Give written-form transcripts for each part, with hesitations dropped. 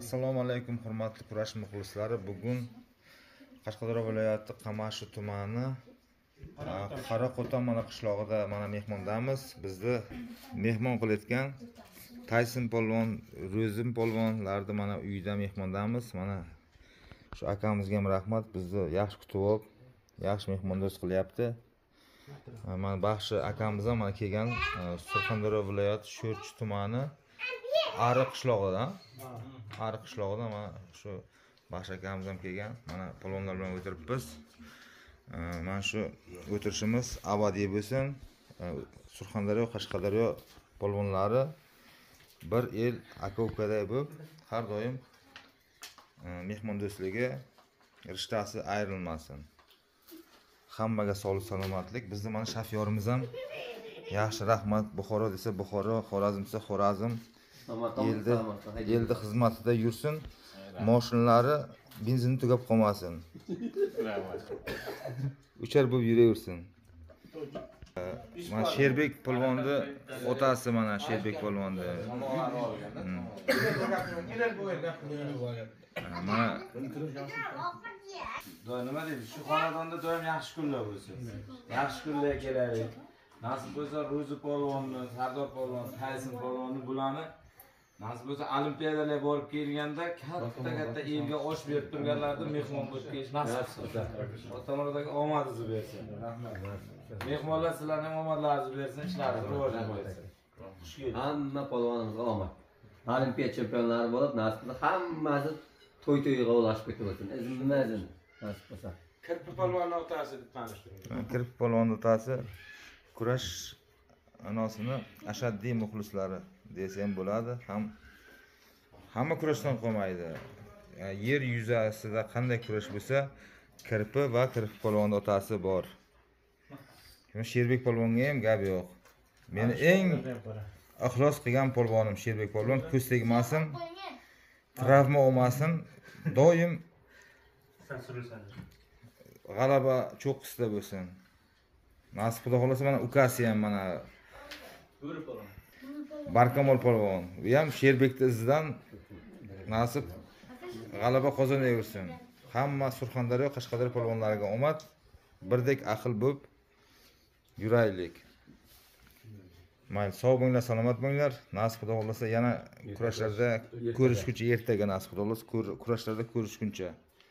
Assalomu alaykum hurmatli kurash muxlislari. Bugun Qashqadaryo viloyati Qamashi tumani Qoraqo'ton mana qishlog'ida mana mehmondamiz. Bizni mehmon qilayotgan Tayson polvon, Ro'zim polvonlarni mana uyida mehmondamiz. Mana shu akamizga ham rahmat. Bizni yaxshi kutib olib, yaxshi mehmondo'st qilyapti. Mana baxshi akamiz ham mana kelgan Surxondaryo viloyati Sho'rchi tumani Ariq qishlog'idan. Ariq qishlog'idan mana shu baxshi akamiz ham kelgan. Mana polvonlar bilan o'tiribmiz. Mana shu o'tirishimiz abadiy bo'lsin. Surxondaryo, Qashqadaryo polvonlari bir el aka-ukaday bo'lib, har doim mehmondo'stligi rishtasi ayrilmasin. Hammaga sog'lik, salomatlik. Bizni mana shofyorimiz ham yaxshi, rahmat. Buxoro desa Buxoro, Xorazm desa Xorazm. Elda xizmatida yursin. Mashinalari benzinni tugab qolmasin. Uchar bo'lib yuraversin. Mana Sherbek polvonni otasi, mana Sherbek polvonni. Mana nima deydi? Shu xonadonda doim yaxshi kunlar bo'lsin. Yaxshi kunlar keladi. Nasib bo'lsa Ro'zi polvonni, Sardor polvon, Tayson polvonni bularni nasib bo'lsa olimpiadalarga borib kelganda katta elga osh berib turganlarni mehmon bo'lib kelish nasib qilsin. Otamoradagi omadingizni bersin. Rahmat. Mehmonlar sizlarga ham omadlaringizni bersin, ishlaringiz rivojlanib ketsin. Xush keldingiz. Hamma polvonimizga omad. Olimpiya chempionlari bo'lib, nasib qilsa hammasi to'y-to'yga ulashib ketaversin. Izn. Nasib qilsa. Kirpi polvonni otasi deb tanishtiring. Kirpi polvonni otasi kurash anosini ashaddiy muxlislari desam bo'ladi. Hamma kurashdan qolmaydi. Yer yuzasida qanday kurash bo'lsa, Kirpi va Kirpi polvonni otasi bor. Sherbek polvonga ham gap yo'q. Meni eng ixlos qilgan polvonim Sherbek polvon, ko'z tegmasin, travma olmasin, doim g'alaba cho'qqisida bo'lsin. Nasib xudo xolasa mana ukasi ham mana Barkamol polvon. U ham Sherbekning izidan nasib g'alaba qozonaversin. Hamma Surxondaryo, Qashqadaryo polvonlariga omad, birdek aql bo'lib yuraylik. Mayli, sog' bo'linglar, salomat bo'linglar. Nasib xudo xolasa yana kurashlarda ko'rishguncha, ertaga nasib xudo xolasa kurashlarda ko'rishguncha.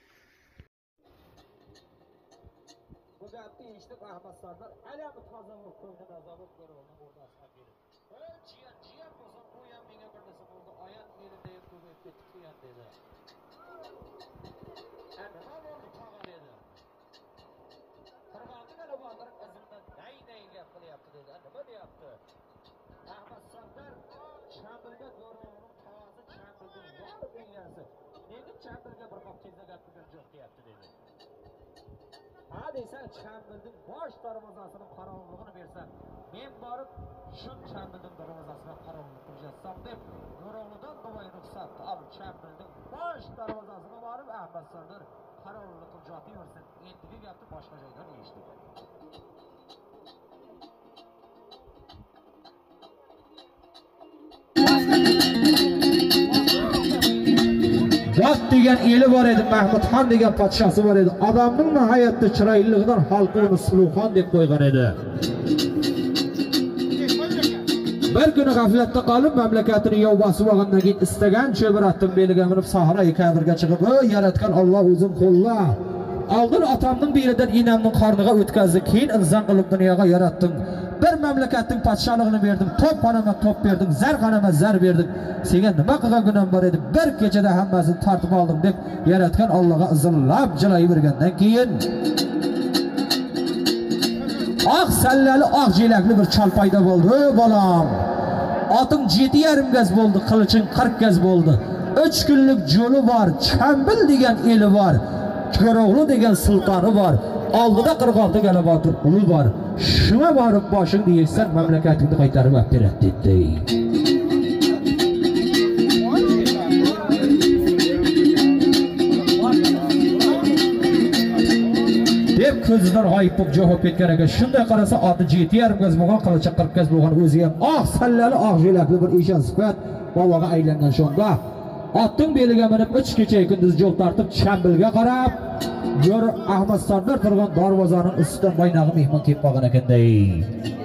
Desa Chamberlain bosh darvozasini qorong'uligini bersa, men borib shu Chamberlain darvozasini qorong'ulik qilsam deb Nuroldan do'may ruxsat olib Chamberlain bosh darvozasini borib Ahmad Sardor qorong'ulik qilib yursin. Endigi gapni boshqa joydan eshitdim. Vaqt degan eli bor edi, Mahmudxon degan podshosi bor edi. Odamning nihoyatda chiroyligidan xalqi uni Suluvxon deb qo'ygan edi. Bir kuni g'aflatda qolib, mamlakatini yov bosib olgandan keyin istagan cho'biratning beliga minib sahroyi Kadirga chiqib, "Ey yaratgan Alloh, o'zim qo'lla. Oldin otamning belidan enamning qorniga o'tkazdi, keyin inson qilib dunyoga yaratdim. Bir mamlakatning podsholigini berdim, to'p-xonama to'p berdim, zar-xonama zar berdim. Senga nima qilgan gunoh bor edi? Bir kechada hammasini tortib oldim" deb yaratgan Allohga izillab jilayvergandan keyin oq sallali, oq jelakli bir chol paydo bo'ldi. "Ey bolam, oting 7,5 gaz bo'ldi, qiliching 40 gaz bo'ldi. 3 kunlik yo'li bor, Chambil degan eli bor, Ko'roqli degan sultoni bor. Oldida 46 galabotir uli bor. Shuna borib boshingni yeksan, mamlakatingni qaytarib olib beradi" dedi. deb ko'zidan g'oyib bo'lib javob etgan ekan. Shunday qarasa, oti 7,5 gaz bo'lgan, qilichi 40 gaz bo'lgan, o'zi ham oq sallali, oq jelakli bir eshon sifat boboga aylangan shonda. Otning beliga minib 3 kecha kunduz yo'l tortib Chambilga qarab, G'or Ahmad Sardor turgan darvozaning ustidan boynag'i mehmon kelib qolgan ekanday.